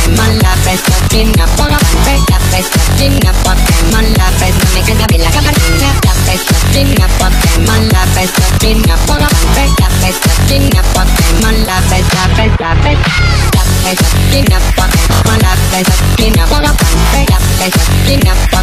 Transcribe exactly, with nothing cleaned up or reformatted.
Pokémon, la pesotina, Pokémon, la pesotina, Pokémon, la pesotina, me queda bien la camarilla. La pesotina, Pokémon, la pesotina, Pokémon, la pesotina, Pokémon, la pesa, pesa, pesa. La pesotina, Pokémon, la pesotina, Pokémon, la pesotina,